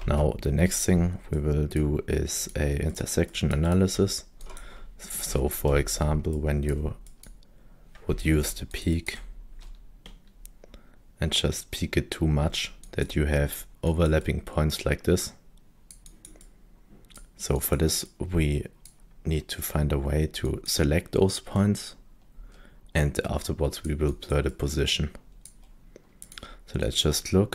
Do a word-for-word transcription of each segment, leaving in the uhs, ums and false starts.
Now the next thing we will do is a intersection analysis. So for example, when you would use the peak and just peak it too much, that you have overlapping points like this. So for this we need to find a way to select those points, and afterwards we will blur the position. So let's just look.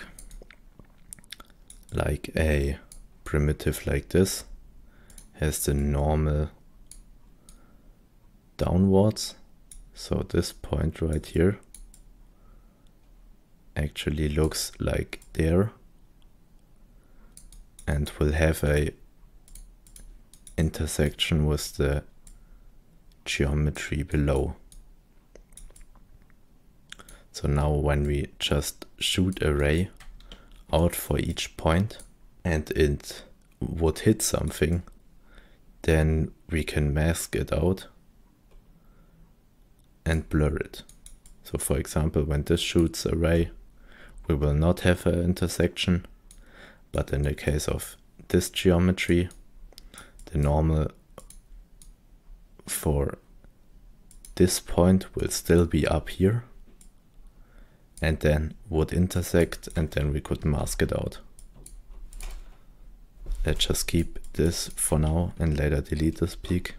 Like a primitive like this has the normal downwards. So this point right here actually looks like there and will have a intersection with the geometry below. So now when we just shoot a ray out for each point and it would hit something, then we can mask it out and blur it. So for example, when this shoots a ray, we will not have an intersection, but in the case of this geometry, the normal for this point will still be up here and then would intersect, and then we could mask it out. Let's just keep this for now and later delete this peak.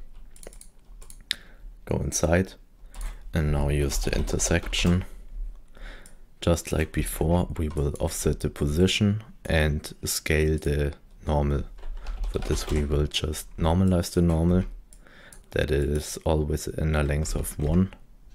Go inside and now use the intersection. Just like before, we will offset the position and scale the normal. For this we will just normalize the normal, that it is always in a length of one.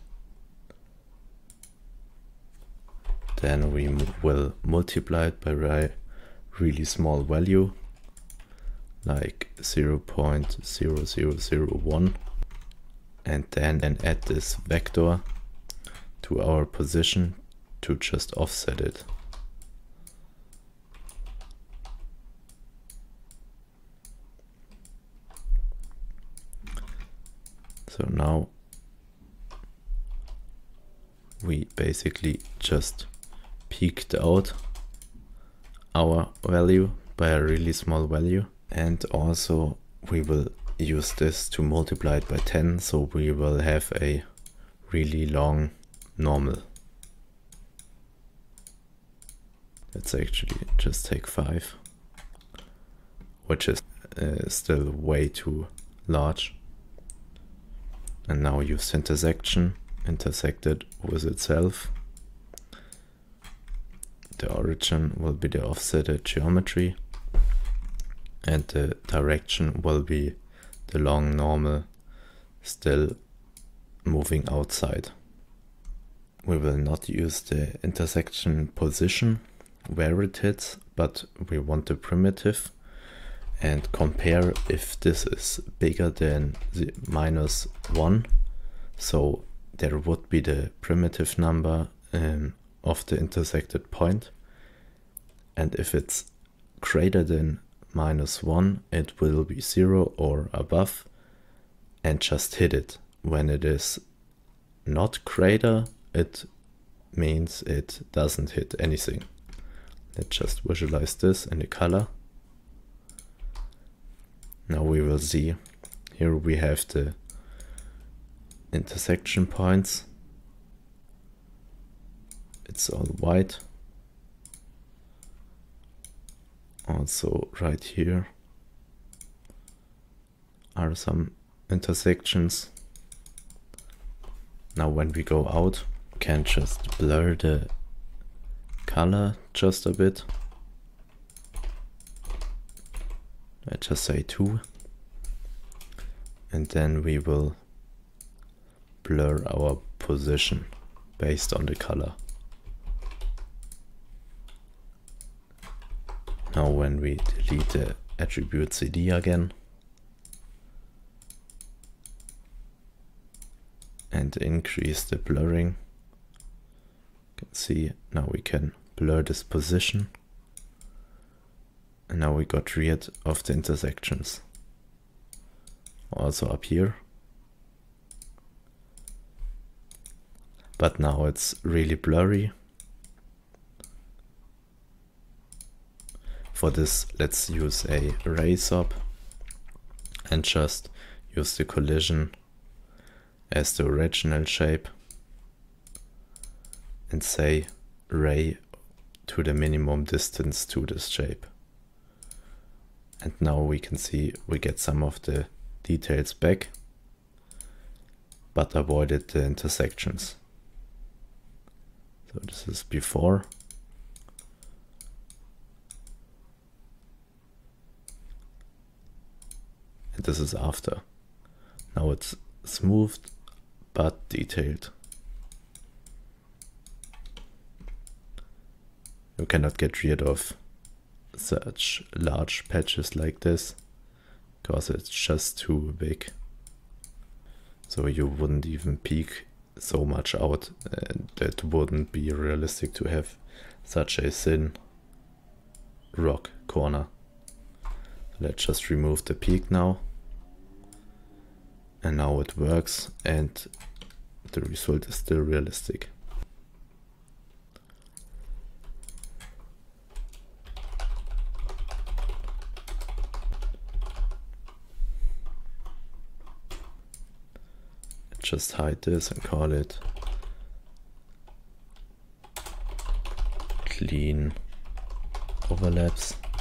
Then we will multiply it by a really small value, like zero point zero zero zero one, and then, then add this vector to our position to just offset it. So now we basically just peaked out our value by a really small value, and also we will use this to multiply it by ten, so we will have a really long normal. Let's actually just take five, which is uh, still way too large. And now use intersection, intersect it with itself. The origin will be the offsetted geometry, and the direction will be the long normal still moving outside. We will not use the intersection position where it hits, but we want the primitive, and compare if this is bigger than the minus one. So there would be the primitive number um, of the intersected point, and if it's greater than minus one, it will be zero or above and just hit it. When it is not greater, it means it doesn't hit anything. Let's just visualize this in the color. Now we will see, here we have the intersection points. It's all white. Also right here are some intersections. Now when we go out, we can just blur the color just a bit. Let's just say two, and then we will blur our position based on the color. Now when we delete the attribute C D again and increase the blurring, you can see now we can blur this position. And now we got rid of the intersections. Also up here. But now it's really blurry. for this, let's use a raise up and just use the collision as the original shape and say ray to the minimum distance to this shape. And now we can see we get some of the details back, but avoided the intersections. So this is before. And this is after. Now it's smoothed but detailed. You cannot get rid of such large patches like this because it's just too big. So you wouldn't even peek so much out, and that wouldn't be realistic to have such a thin rock corner. Let's just remove the peak now. And now it works and the result is still realistic. Just hide this and call it clean overlaps.